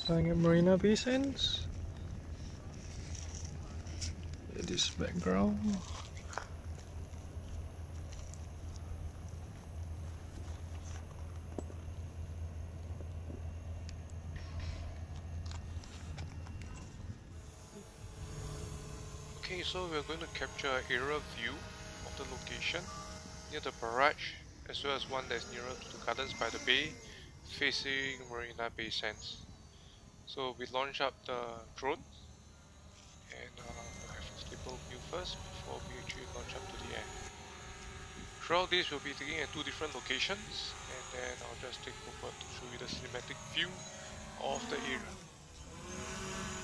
Flying at Marina Bay Sands. This background. Okay, so we're going to capture an aerial view of the location near the barrage, as well as one that's nearer to the gardens by the bay, facing Marina Bay Sands. So we launch up the drone, and we'll have a stable view first before we actually launch up to the air. Throughout this, we'll be taking at two different locations, and then I'll just take over to show you the cinematic view of the area.